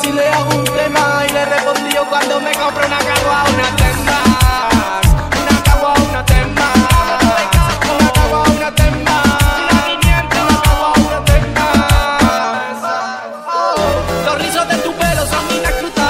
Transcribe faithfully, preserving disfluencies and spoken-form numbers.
y le hago un tema. Y le respondí yo cuando me compro una cagua, una tema. Una cagua, una tema. Una cagua, una tema. Una quinientos, una cagua, una tema. Los rizos de tu pelo son inescrutables.